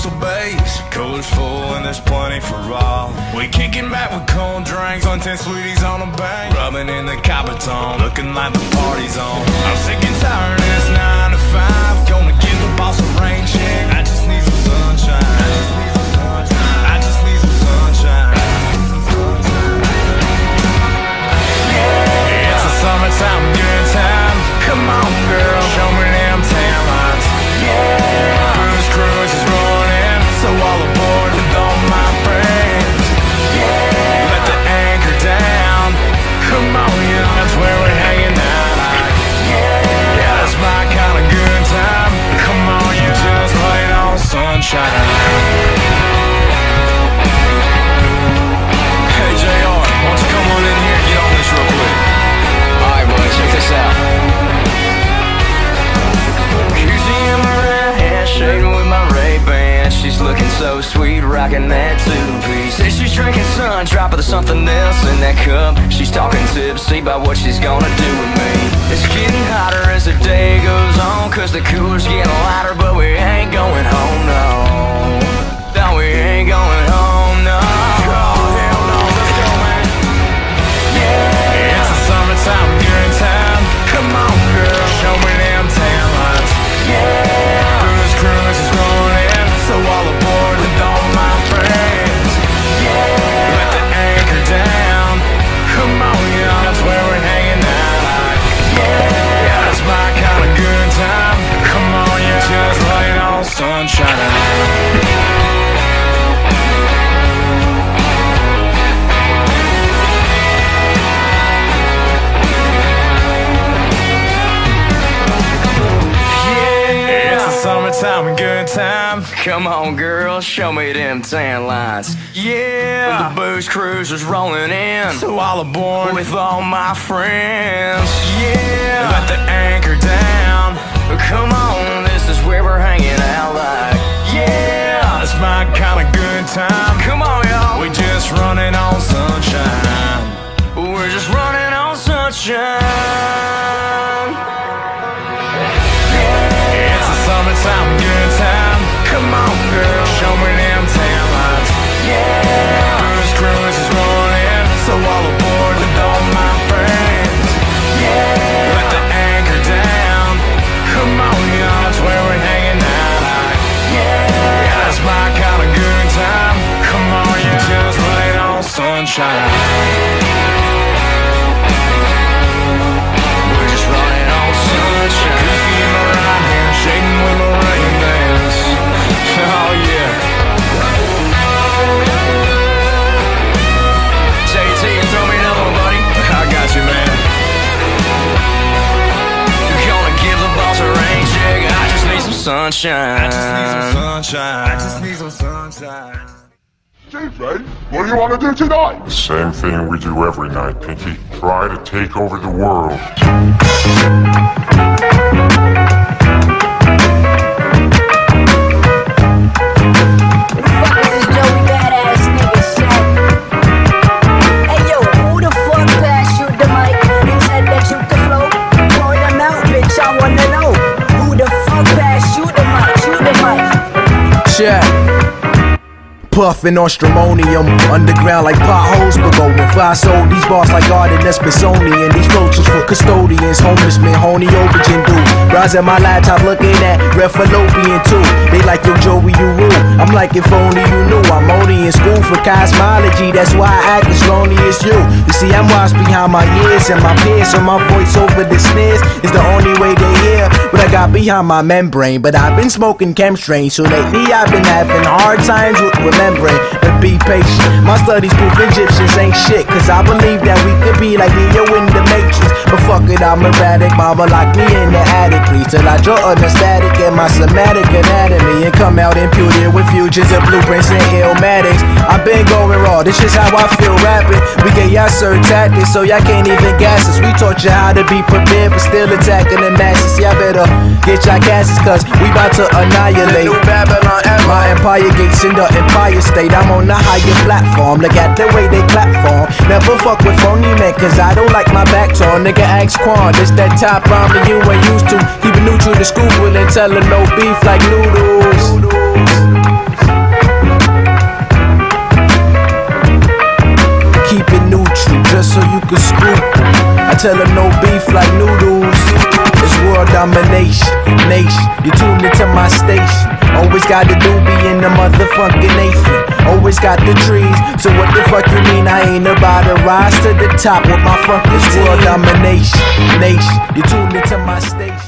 muscle base. Coolers full and there's plenty for all. We kicking back with cold drinks on 10 sweeties on a bank, rubbing in the Capiton, looking like the party's on. I'm sick and tired of this 9 to 5. Gonna give the boss a rain check. I just need some sunshine. I just need some sunshine. Yeah, it's a summertime good time. Come on, girl, show me them tan lines. Yeah, cruise is rolling, so all aboard with all my friends. Yeah, let the anchor down. Come on, yeah, that's where we're hanging out. Yeah, that's my kind of good time. Come on, you just plain on sunshine. Hey JR, why don't you come on in here and get on this real quick? Alright boys, check this out. Shading with my Ray-Ban. She's looking so sweet, rocking that two-piece. Says she's drinking sun, dropping something else in that cup. She's talking tipsy about what she's gonna do with me. It's getting hotter as the day goes on, cause the cooler's getting lighter, but we ain't going home, no. No, we ain't going home, no. Oh, hell no, let's go, man. Yeah, it's a summertime good time. Come on, girl, show me them tan lines. Yeah, cruise is rolling, so all aboard with all my friends. Yeah, let the anchor down. Come on, y'all, that's where we're hanging out. Yeah, that's my kind of good time. Come on, you just laying on sunshine. Summertime, good time. Come on, girl, show me them tan lines. Yeah, the booze cruiser's rolling in, so all aboard with all my friends. Yeah, let the anchor down. Come on, this is where we're hanging out like. Yeah, it's my kind of good time. Come on, y'all, we just running on sunshine. We're just running on sunshine. Summertime, good time. Come on, girl, show me them tan lines. Yeah, cruise is rolling, so all aboard with all my friends. Yeah, let the anchor down. Come on, y'all, that's where we're hanging out. Yeah, that's my kind of good time. Come on, you just laid on sunshine. We're just running on sunshine. Shading with my Ray-Bans. Oh yeah. JT, throw me another one, buddy. I got you, man. Gonna give the boss a rain check. I just need some sunshine. I just need some sunshine. I just need some sunshine. JJ, what do you want to do tonight? The same thing we do every night, Pinky. Try to take over the world. Puffin' on stramonium, underground like potholes, but going fly. Sold these bars like Arden Smithsonian. These floats is for custodians, homeless men, honey aubergine dude. Rise at my laptop looking at red fallopian too. They like, yo, Joey, you rule. I'm like, if only you knew. I'm only in school for cosmology, that's why I act as lonely as you. You see, I'm washed behind my ears and my peers, so my voice over the snares is the only way they hear what I got behind my membrane. But I've been smoking chemstrain, so lately I've been having hard times with but be patient. My studies prove Egyptians ain't shit, cause I believe that we could be like Neo in the Matrix. But fuck it, I'm erratic, mama lock me in the attic, please, till I draw on the static in my somatic anatomy and come out imputed with futures and blueprints and illmatics. I've been going raw, this is how I feel rapping. We get y'all certain tactics, so y'all can't even gas us. We taught you how to be prepared, but still attacking the masses. Y'all better get y'all gases, cause we about to annihilate New Babylon. My empire gates in the Empire State. I'm on a higher platform, look at the way they clap for 'em. Never fuck with phony men, cause I don't like my back torn. Nigga ask Quan, this that top rhyming you ain't used to. Keep it neutral to school and tell her no beef like noodles. so you can scoop. I tell them no beef like noodles. It's world domination, nation. You tune into my station. Always got the doobie in the motherfucking Nathan. Always got the trees, so what the fuck you mean I ain't about to rise to the top with my fucking world domination, nation. You tune into my station.